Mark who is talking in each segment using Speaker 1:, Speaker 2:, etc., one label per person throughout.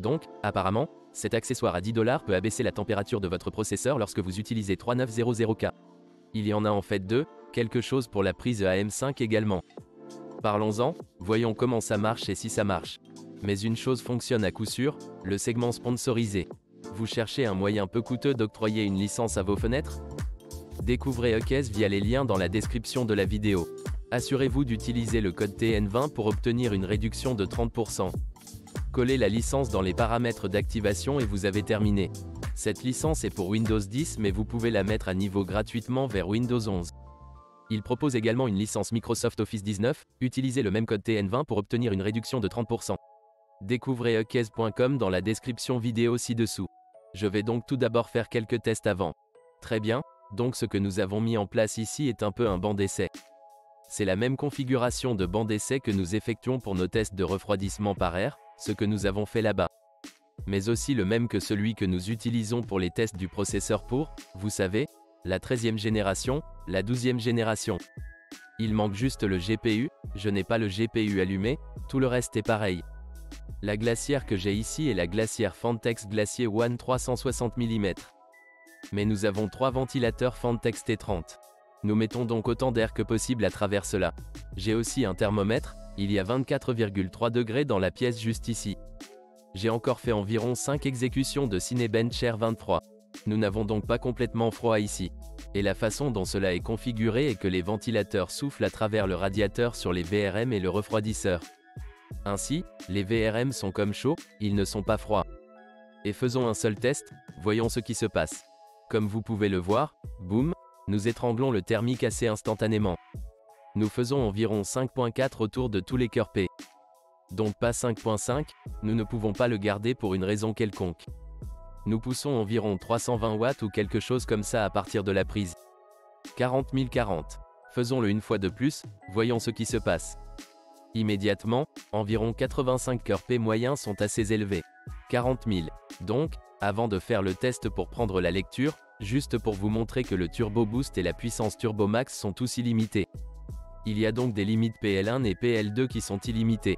Speaker 1: Donc, apparemment, cet accessoire à 10 $ peut abaisser la température de votre processeur lorsque vous utilisez 3900K. Il y en a en fait deux, quelque chose pour la prise AM5 également. Parlons-en, voyons comment ça marche et si ça marche. Mais une chose fonctionne à coup sûr, le segment sponsorisé. Vous cherchez un moyen peu coûteux d'octroyer une licence à vos fenêtres? Découvrez Ukez via les liens dans la description de la vidéo. Assurez-vous d'utiliser le code TN20 pour obtenir une réduction de 30%. Collez la licence dans les paramètres d'activation et vous avez terminé. Cette licence est pour Windows 10 mais vous pouvez la mettre à niveau gratuitement vers Windows 11. Il propose également une licence Microsoft Office 19, utilisez le même code TN20 pour obtenir une réduction de 30%. Découvrez ukez.com dans la description vidéo ci-dessous. Je vais donc tout d'abord faire quelques tests avant. Très bien, donc ce que nous avons mis en place ici est un peu un banc d'essai. C'est la même configuration de banc d'essai que nous effectuons pour nos tests de refroidissement par air, ce que nous avons fait là-bas. Mais aussi le même que celui que nous utilisons pour les tests du processeur pour, vous savez, la 13e génération, la 12e génération. Il manque juste le GPU, je n'ai pas le GPU allumé, tout le reste est pareil. La glacière que j'ai ici est la glacière Fantex Glacier One 360 mm. Mais nous avons 3 ventilateurs Fantex T30. Nous mettons donc autant d'air que possible à travers cela. J'ai aussi un thermomètre, il y a 24,3 degrés dans la pièce juste ici. J'ai encore fait environ 5 exécutions de Cinebench Air 23. Nous n'avons donc pas complètement froid ici. Et la façon dont cela est configuré est que les ventilateurs soufflent à travers le radiateur sur les VRM et le refroidisseur. Ainsi, les VRM sont comme chauds, ils ne sont pas froids. Et faisons un seul test, voyons ce qui se passe. Comme vous pouvez le voir, boum, nous étranglons le thermique assez instantanément. Nous faisons environ 5.4 autour de tous les cœurs P. Donc pas 5.5, nous ne pouvons pas le garder pour une raison quelconque. Nous poussons environ 320 watts ou quelque chose comme ça à partir de la prise. 40 040. Faisons-le une fois de plus, voyons ce qui se passe. Immédiatement, environ 85 cœurs P moyens sont assez élevés. 40 000. Donc, avant de faire le test pour prendre la lecture, juste pour vous montrer que le Turbo Boost et la puissance Turbo Max sont tous illimités. Il y a donc des limites PL1 et PL2 qui sont illimitées.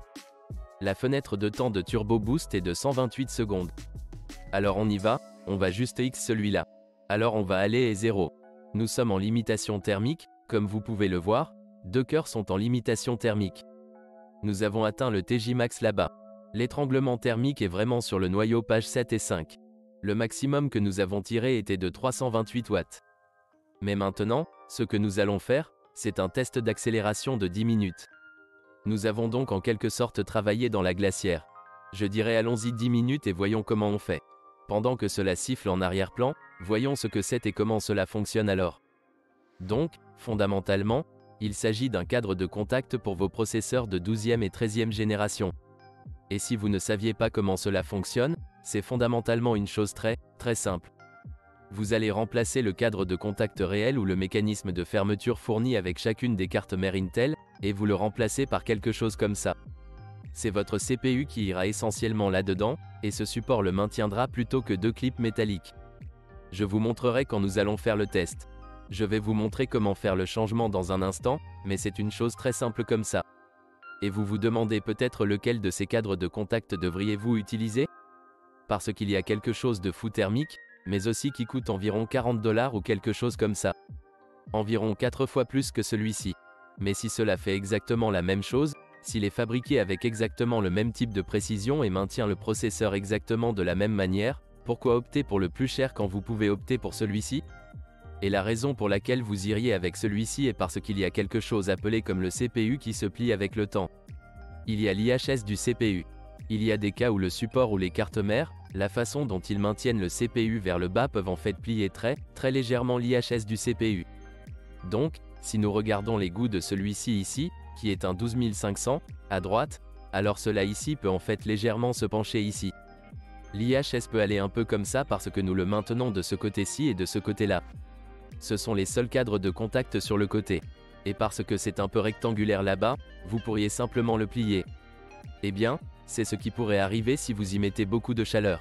Speaker 1: La fenêtre de temps de Turbo Boost est de 128 secondes. Alors on y va, on va juste X celui-là. Alors on va aller et 0. Nous sommes en limitation thermique, comme vous pouvez le voir, 2 cœurs sont en limitation thermique. Nous avons atteint le TJ max là-bas. L'étranglement thermique est vraiment sur le noyau page 7 et 5. Le maximum que nous avons tiré était de 328 watts. Mais maintenant, ce que nous allons faire, c'est un test d'accélération de 10 minutes. Nous avons donc en quelque sorte travaillé dans la glacière. Je dirais allons-y 10 minutes et voyons comment on fait. Pendant que cela siffle en arrière-plan, voyons ce que c'est et comment cela fonctionne alors. Donc, fondamentalement, il s'agit d'un cadre de contact pour vos processeurs de 12e et 13e génération. Et si vous ne saviez pas comment cela fonctionne, c'est fondamentalement une chose très simple. Vous allez remplacer le cadre de contact réel ou le mécanisme de fermeture fourni avec chacune des cartes mères Intel, et vous le remplacez par quelque chose comme ça. C'est votre CPU qui ira essentiellement là-dedans, et ce support le maintiendra plutôt que 2 clips métalliques. Je vous montrerai quand nous allons faire le test. Je vais vous montrer comment faire le changement dans un instant, mais c'est une chose très simple comme ça. Et vous vous demandez peut-être lequel de ces cadres de contact devriez-vous utiliser? Parce qu'il y a quelque chose de fou thermique, mais aussi qui coûte environ 40 $ ou quelque chose comme ça. Environ 4 fois plus que celui-ci. Mais si cela fait exactement la même chose, s'il est fabriqué avec exactement le même type de précision et maintient le processeur exactement de la même manière, pourquoi opter pour le plus cher quand vous pouvez opter pour celui-ci? Et la raison pour laquelle vous iriez avec celui-ci est parce qu'il y a quelque chose appelé comme le CPU qui se plie avec le temps. Il y a l'IHS du CPU. Il y a des cas où le support ou les cartes mères, la façon dont ils maintiennent le CPU vers le bas peuvent en fait plier très légèrement l'IHS du CPU. Donc, si nous regardons les goûts de celui-ci ici, qui est un 12500, à droite, alors cela ici peut en fait légèrement se pencher ici. L'IHS peut aller un peu comme ça parce que nous le maintenons de ce côté-ci et de ce côté-là. Ce sont les seuls cadres de contact sur le côté. Et parce que c'est un peu rectangulaire là-bas, vous pourriez simplement le plier. Eh bien, c'est ce qui pourrait arriver si vous y mettez beaucoup de chaleur.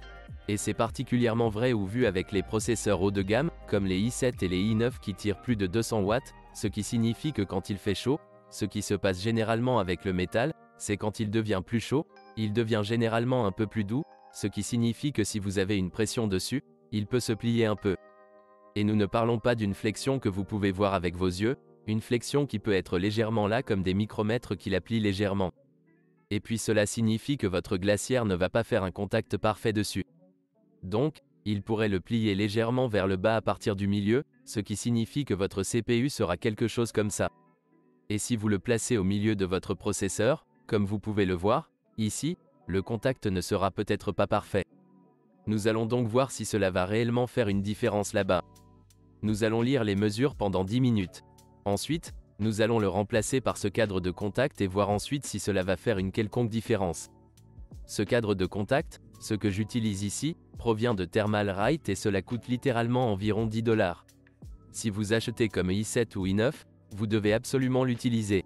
Speaker 1: Et c'est particulièrement vrai ou vu avec les processeurs haut de gamme, comme les i7 et les i9 qui tirent plus de 200 watts, ce qui signifie que quand il fait chaud, ce qui se passe généralement avec le métal, c'est quand il devient plus chaud, il devient généralement un peu plus doux, ce qui signifie que si vous avez une pression dessus, il peut se plier un peu. Et nous ne parlons pas d'une flexion que vous pouvez voir avec vos yeux, une flexion qui peut être légèrement là comme des micromètres qui la plient légèrement. Et puis cela signifie que votre glacière ne va pas faire un contact parfait dessus. Donc, il pourrait le plier légèrement vers le bas à partir du milieu, ce qui signifie que votre CPU sera quelque chose comme ça. Et si vous le placez au milieu de votre processeur, comme vous pouvez le voir, ici, le contact ne sera peut-être pas parfait. Nous allons donc voir si cela va réellement faire une différence là-bas. Nous allons lire les mesures pendant 10 minutes. Ensuite, nous allons le remplacer par ce cadre de contact et voir ensuite si cela va faire une quelconque différence. Ce cadre de contact, ce que j'utilise ici, provient de Thermalright et cela coûte littéralement environ 10 $. Si vous achetez comme i7 ou i9, vous devez absolument l'utiliser.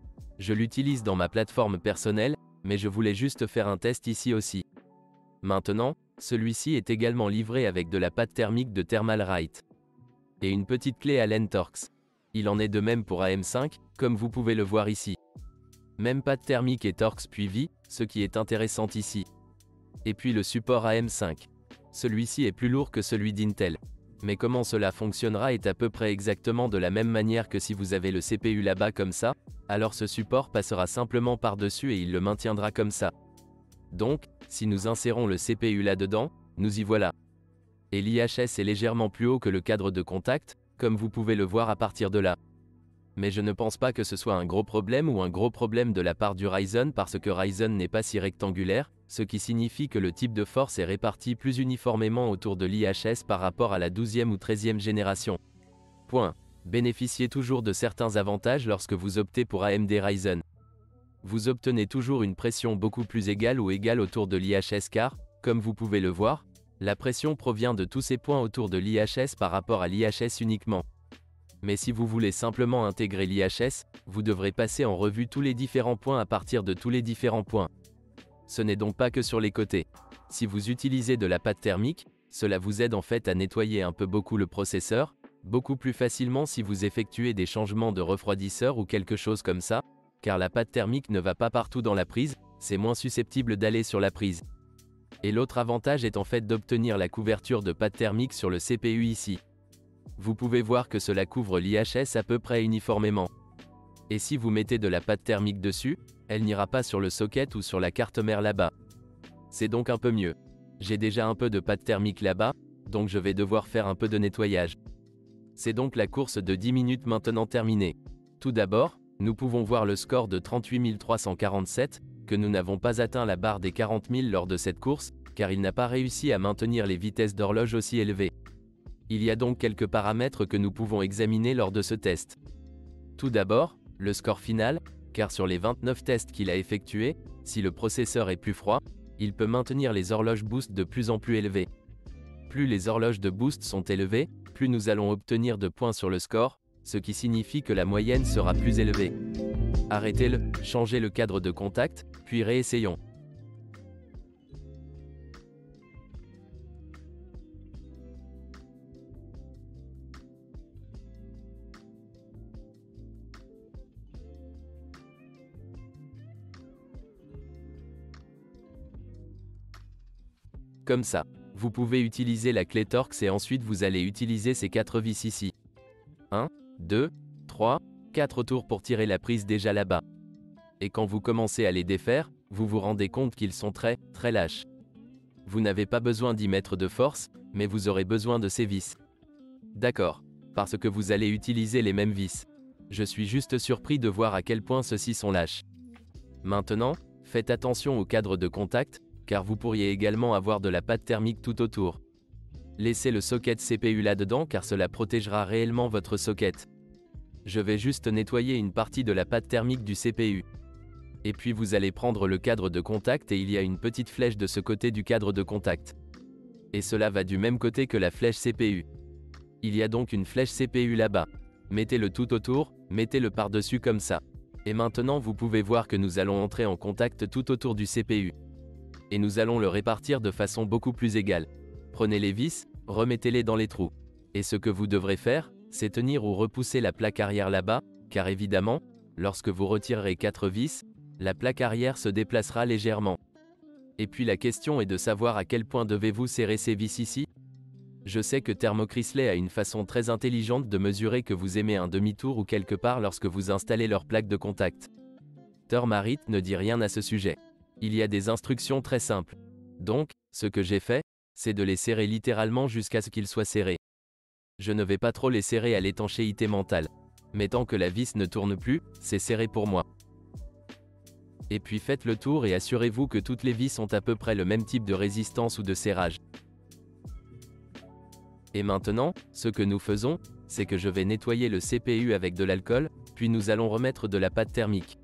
Speaker 1: Je l'utilise dans ma plateforme personnelle, mais je voulais juste faire un test ici aussi. Maintenant, celui-ci est également livré avec de la pâte thermique de Thermalright. Et une petite clé Allen Torx. Il en est de même pour AM5, comme vous pouvez le voir ici. Même pâte thermique et Torx puis vie, ce qui est intéressant ici. Et puis le support AM5. Celui-ci est plus lourd que celui d'Intel. Mais comment cela fonctionnera est à peu près exactement de la même manière que si vous avez le CPU là-bas comme ça, alors ce support passera simplement par-dessus et il le maintiendra comme ça. Donc, si nous insérons le CPU là-dedans, nous y voilà. Et l'IHS est légèrement plus haut que le cadre de contact, comme vous pouvez le voir à partir de là. Mais je ne pense pas que ce soit un gros problème ou un gros problème de la part du Ryzen parce que Ryzen n'est pas si rectangulaire, ce qui signifie que le type de force est réparti plus uniformément autour de l'IHS par rapport à la 12e ou 13e génération. Point. Bénéficiez toujours de certains avantages lorsque vous optez pour AMD Ryzen. Vous obtenez toujours une pression beaucoup plus égale ou égale autour de l'IHS car, comme vous pouvez le voir, la pression provient de tous ces points autour de l'IHS par rapport à l'IHS uniquement. Mais si vous voulez simplement intégrer l'IHS, vous devrez passer en revue tous les différents points à partir de tous les différents points. Ce n'est donc pas que sur les côtés. Si vous utilisez de la pâte thermique, cela vous aide en fait à nettoyer un peu beaucoup le processeur, beaucoup plus facilement si vous effectuez des changements de refroidisseur ou quelque chose comme ça, car la pâte thermique ne va pas partout dans la prise, c'est moins susceptible d'aller sur la prise. Et l'autre avantage est en fait d'obtenir la couverture de pâte thermique sur le CPU ici. Vous pouvez voir que cela couvre l'IHS à peu près uniformément. Et si vous mettez de la pâte thermique dessus, elle n'ira pas sur le socket ou sur la carte mère là-bas. C'est donc un peu mieux. J'ai déjà un peu de pâte thermique là-bas, donc je vais devoir faire un peu de nettoyage. C'est donc la course de 10 minutes maintenant terminée. Tout d'abord, nous pouvons voir le score de 38 347, que nous n'avons pas atteint la barre des 40 000 lors de cette course, car il n'a pas réussi à maintenir les vitesses d'horloge aussi élevées. Il y a donc quelques paramètres que nous pouvons examiner lors de ce test. Tout d'abord, le score final, car sur les 29 tests qu'il a effectués, si le processeur est plus froid, il peut maintenir les horloges boost de plus en plus élevées. Plus les horloges de boost sont élevées, plus nous allons obtenir de points sur le score, ce qui signifie que la moyenne sera plus élevée. Arrêtez-le, changez le cadre de contact, puis réessayons. Comme ça. Vous pouvez utiliser la clé Torx et ensuite vous allez utiliser ces 4 vis ici. 1, 2, 3, 4 tours pour tirer la prise déjà là-bas. Et quand vous commencez à les défaire, vous vous rendez compte qu'ils sont très lâches. Vous n'avez pas besoin d'y mettre de force, mais vous aurez besoin de ces vis. D'accord, parce que vous allez utiliser les mêmes vis. Je suis juste surpris de voir à quel point ceux-ci sont lâches. Maintenant, faites attention au cadre de contact, car vous pourriez également avoir de la pâte thermique tout autour. Laissez le socket CPU là-dedans car cela protégera réellement votre socket. Je vais juste nettoyer une partie de la pâte thermique du CPU. Et puis vous allez prendre le cadre de contact et il y a une petite flèche de ce côté du cadre de contact. Et cela va du même côté que la flèche CPU. Il y a donc une flèche CPU là-bas. Mettez-le tout autour, mettez-le par-dessus comme ça. Et maintenant vous pouvez voir que nous allons entrer en contact tout autour du CPU. Et nous allons le répartir de façon beaucoup plus égale. Prenez les vis, remettez-les dans les trous. Et ce que vous devrez faire, c'est tenir ou repousser la plaque arrière là-bas, car évidemment, lorsque vous retirerez 4 vis, la plaque arrière se déplacera légèrement. Et puis la question est de savoir à quel point devez-vous serrer ces vis ici. Je sais que Thermochrysley a une façon très intelligente de mesurer que vous aimez un demi-tour ou quelque part lorsque vous installez leur plaque de contact. Thermarit ne dit rien à ce sujet. Il y a des instructions très simples. Donc, ce que j'ai fait, c'est de les serrer littéralement jusqu'à ce qu'ils soient serrés. Je ne vais pas trop les serrer à l'étanchéité mentale. Mais tant que la vis ne tourne plus, c'est serré pour moi. Et puis faites le tour et assurez-vous que toutes les vis ont à peu près le même type de résistance ou de serrage. Et maintenant, ce que nous faisons, c'est que je vais nettoyer le CPU avec de l'alcool, puis nous allons remettre de la pâte thermique.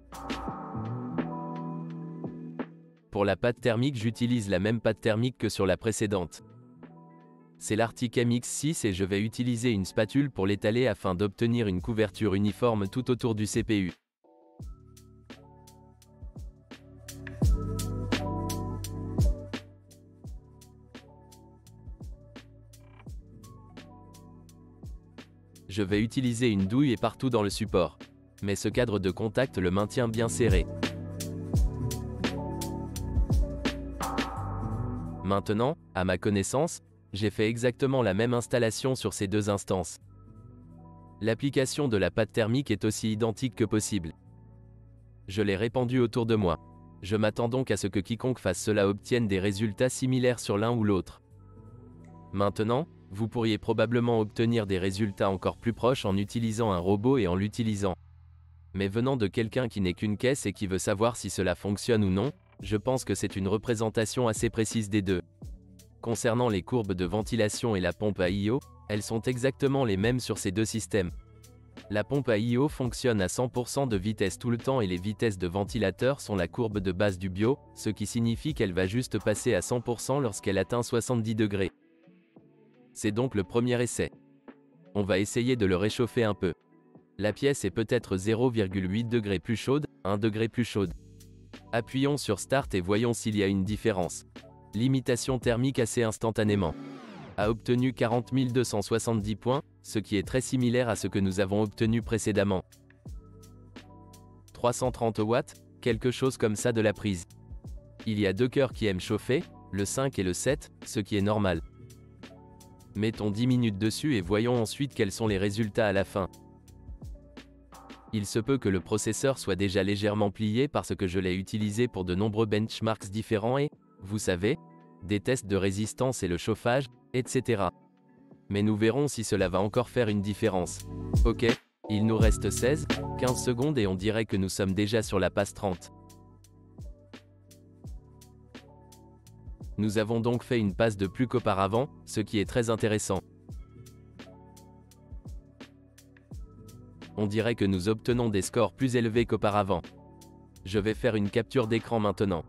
Speaker 1: Pour la pâte thermique, j'utilise la même pâte thermique que sur la précédente. C'est l'Arctic MX6 et je vais utiliser une spatule pour l'étaler afin d'obtenir une couverture uniforme tout autour du CPU. Je vais utiliser une douille et partout dans le support. Mais ce cadre de contact le maintient bien serré. Maintenant, à ma connaissance, j'ai fait exactement la même installation sur ces deux instances. L'application de la pâte thermique est aussi identique que possible. Je l'ai répandue autour de moi. Je m'attends donc à ce que quiconque fasse cela obtienne des résultats similaires sur l'un ou l'autre. Maintenant, vous pourriez probablement obtenir des résultats encore plus proches en utilisant un robot et en l'utilisant. Mais venant de quelqu'un qui n'est qu'une caisse et qui veut savoir si cela fonctionne ou non, je pense que c'est une représentation assez précise des deux. Concernant les courbes de ventilation et la pompe à IO, elles sont exactement les mêmes sur ces deux systèmes. La pompe à IO fonctionne à 100% de vitesse tout le temps et les vitesses de ventilateur sont la courbe de base du bio, ce qui signifie qu'elle va juste passer à 100% lorsqu'elle atteint 70 degrés. C'est donc le premier essai. On va essayer de le réchauffer un peu. La pièce est peut-être 0,8 degrés plus chaude, 1 degré plus chaude. Appuyons sur Start et voyons s'il y a une différence. Limitation thermique assez instantanément. A obtenu 40 270 points, ce qui est très similaire à ce que nous avons obtenu précédemment. 330 watts, quelque chose comme ça de la prise. Il y a deux cœurs qui aiment chauffer, le 5 et le 7, ce qui est normal. Mettons 10 minutes dessus et voyons ensuite quels sont les résultats à la fin. Il se peut que le processeur soit déjà légèrement plié parce que je l'ai utilisé pour de nombreux benchmarks différents et, vous savez, des tests de résistance et le chauffage, etc. Mais nous verrons si cela va encore faire une différence. Ok, il nous reste 16, 15 secondes et on dirait que nous sommes déjà sur la passe 30. Nous avons donc fait une passe de plus qu'auparavant, ce qui est très intéressant. On dirait que nous obtenons des scores plus élevés qu'auparavant. Je vais faire une capture d'écran maintenant.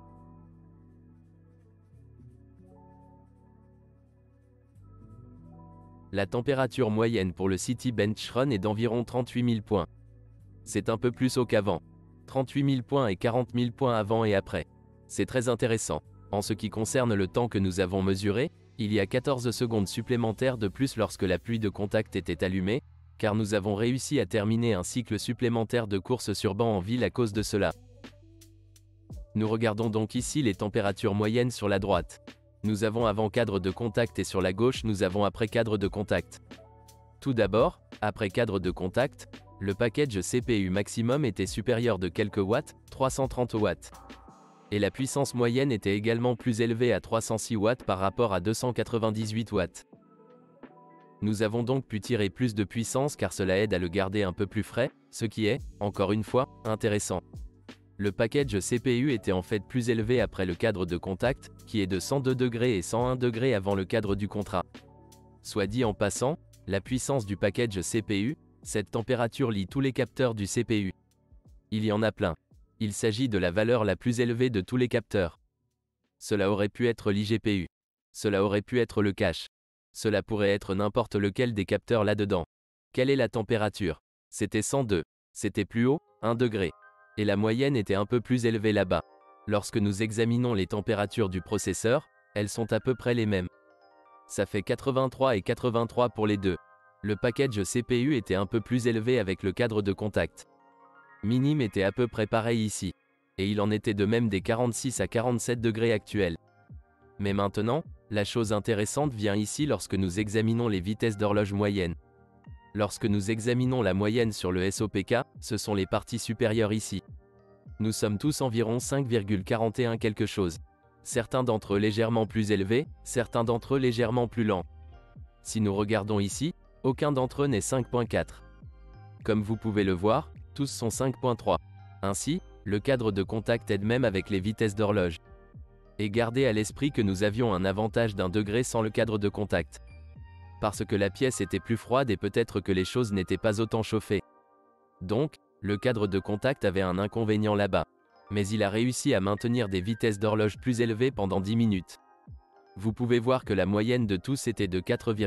Speaker 1: La température moyenne pour le City Bench Run est d'environ 38 000 points. C'est un peu plus haut qu'avant. 38 000 points et 40 000 points avant et après. C'est très intéressant. En ce qui concerne le temps que nous avons mesuré, il y a 14 secondes supplémentaires de plus lorsque la pluie de contact était allumée, car nous avons réussi à terminer un cycle supplémentaire de course sur banc en ville à cause de cela. Nous regardons donc ici les températures moyennes sur la droite. Nous avons avant cadre de contact et sur la gauche nous avons après cadre de contact. Tout d'abord, après cadre de contact, le package CPU maximum était supérieur de quelques watts, 330 watts. Et la puissance moyenne était également plus élevée à 306 watts par rapport à 298 watts. Nous avons donc pu tirer plus de puissance car cela aide à le garder un peu plus frais, ce qui est, encore une fois, intéressant. Le package CPU était en fait plus élevé après le cadre de contact, qui est de 102 degrés et 101 degrés avant le cadre du contrat. Soit dit en passant, la puissance du package CPU, cette température lie tous les capteurs du CPU. Il y en a plein. Il s'agit de la valeur la plus élevée de tous les capteurs. Cela aurait pu être l'IGPU. Cela aurait pu être le cache. Cela pourrait être n'importe lequel des capteurs là-dedans. Quelle est la température? C'était 102. C'était plus haut, 1 degré. Et la moyenne était un peu plus élevée là-bas. Lorsque nous examinons les températures du processeur, elles sont à peu près les mêmes. Ça fait 83 et 83 pour les deux. Le package CPU était un peu plus élevé avec le cadre de contact. Minime était à peu près pareil ici. Et il en était de même des 46 à 47 degrés actuels. Mais maintenant, la chose intéressante vient ici lorsque nous examinons les vitesses d'horloge moyennes. Lorsque nous examinons la moyenne sur le SOPK, ce sont les parties supérieures ici. Nous sommes tous environ 5,41 quelque chose. Certains d'entre eux légèrement plus élevés, certains d'entre eux légèrement plus lents. Si nous regardons ici, aucun d'entre eux n'est 5.4. Comme vous pouvez le voir, tous sont 5.3. Ainsi, le cadre de contact aide même avec les vitesses d'horloge. Et gardez à l'esprit que nous avions un avantage d'1 degré sans le cadre de contact. Parce que la pièce était plus froide et peut-être que les choses n'étaient pas autant chauffées. Donc, le cadre de contact avait un inconvénient là-bas. Mais il a réussi à maintenir des vitesses d'horloge plus élevées pendant 10 minutes. Vous pouvez voir que la moyenne de tous était de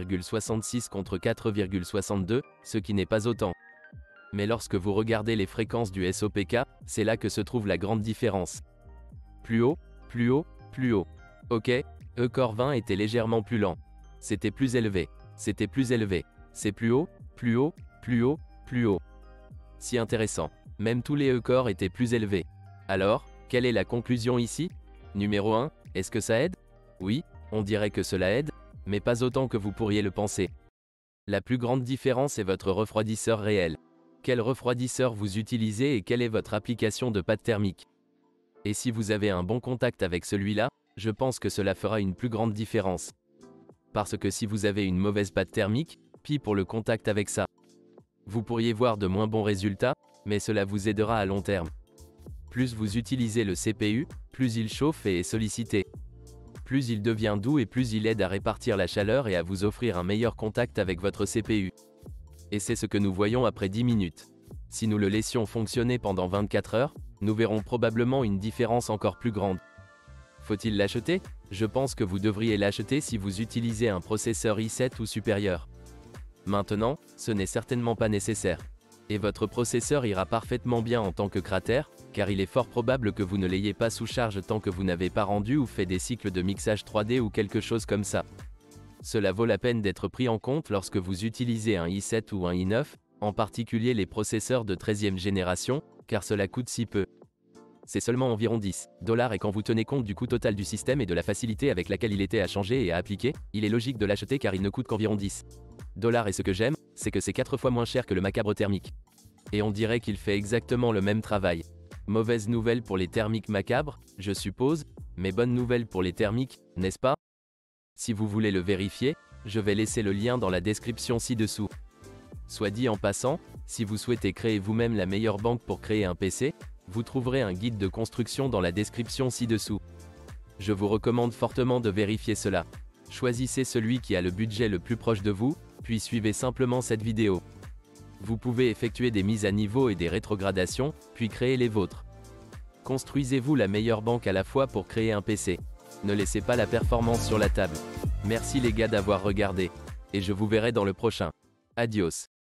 Speaker 1: 4,66 contre 4,62, ce qui n'est pas autant. Mais lorsque vous regardez les fréquences du SOPK, c'est là que se trouve la grande différence. Plus haut, plus haut, plus haut. Ok, E-Core 20 était légèrement plus lent. C'était plus élevé. C'était plus élevé. C'est plus haut, plus haut, plus haut, plus haut. Si intéressant. Même tous les E-Core étaient plus élevés. Alors, quelle est la conclusion ici? Numéro 1, est-ce que ça aide? Oui, on dirait que cela aide, mais pas autant que vous pourriez le penser. La plus grande différence est votre refroidisseur réel. Quel refroidisseur vous utilisez et quelle est votre application de pâte thermique? Et si vous avez un bon contact avec celui-là, je pense que cela fera une plus grande différence. Parce que si vous avez une mauvaise pâte thermique, pis pour le contact avec ça. Vous pourriez voir de moins bons résultats, mais cela vous aidera à long terme. Plus vous utilisez le CPU, plus il chauffe et est sollicité. Plus il devient doux et plus il aide à répartir la chaleur et à vous offrir un meilleur contact avec votre CPU. Et c'est ce que nous voyons après 10 minutes. Si nous le laissions fonctionner pendant 24 heures, nous verrons probablement une différence encore plus grande. Faut-il l'acheter? Je pense que vous devriez l'acheter si vous utilisez un processeur i7 ou supérieur. Maintenant, ce n'est certainement pas nécessaire. Et votre processeur ira parfaitement bien en tant que cratère, car il est fort probable que vous ne l'ayez pas sous charge tant que vous n'avez pas rendu ou fait des cycles de mixage 3D ou quelque chose comme ça. Cela vaut la peine d'être pris en compte lorsque vous utilisez un i7 ou un i9, en particulier les processeurs de 13e génération, car cela coûte si peu. C'est seulement environ $10, et quand vous tenez compte du coût total du système et de la facilité avec laquelle il était à changer et à appliquer, il est logique de l'acheter car il ne coûte qu'environ $10. Et ce que j'aime, c'est que c'est 4 fois moins cher que le macabre thermique. Et on dirait qu'il fait exactement le même travail. Mauvaise nouvelle pour les thermiques macabres, je suppose, mais bonne nouvelle pour les thermiques, n'est-ce pas? Si vous voulez le vérifier, je vais laisser le lien dans la description ci-dessous. Soit dit en passant, si vous souhaitez créer vous-même la meilleure banque pour créer un PC, vous trouverez un guide de construction dans la description ci-dessous. Je vous recommande fortement de vérifier cela. Choisissez celui qui a le budget le plus proche de vous, puis suivez simplement cette vidéo. Vous pouvez effectuer des mises à niveau et des rétrogradations, puis créer les vôtres. Construisez-vous la meilleure banque à la fois pour créer un PC. Ne laissez pas la performance sur la table. Merci les gars d'avoir regardé. Et je vous verrai dans le prochain. Adios.